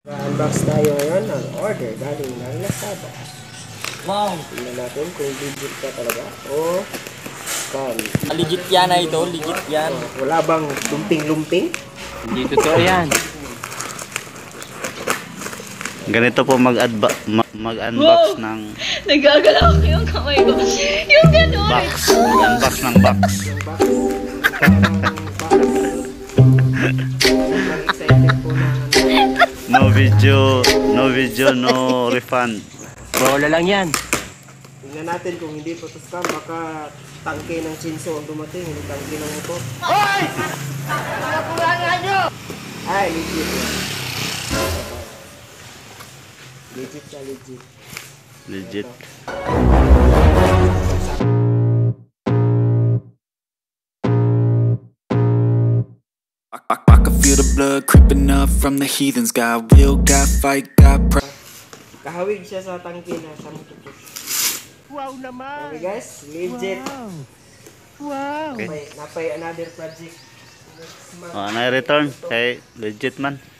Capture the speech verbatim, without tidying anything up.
Unbox tayo ngayon ng order galing ng Lazada. Wow! Tingnan natin kung legit ka talaga o scam. Legit yan na ito, legit yan. Wala bang lumping-lumping? Hindi totoo yan. Ganito po mag-unbox mag ng Nagagalaw ko yung kamay ko. Yung gano'n. box. Mag-unbox ng box. Yung box. Parang box. Sobrang excited po na. No video, no video, no refund. Bola lang yan. Tingnan natin kung hindi po ito scam. Baka tangke ng chinso ang dumating. Hindi tangke ng motor. Hoy! Nakulangan nyo! Ay, legit yan. Legit siya, legit. Legit. I, I, I can feel the blood creeping up from the heathens. Got will, got fight, got pride. Kahawig siya sa tangke na sa motor. Wow naman! Okay guys, legit. Wow! Napay, napay another project. Next month. Oh, na-return kay legit man.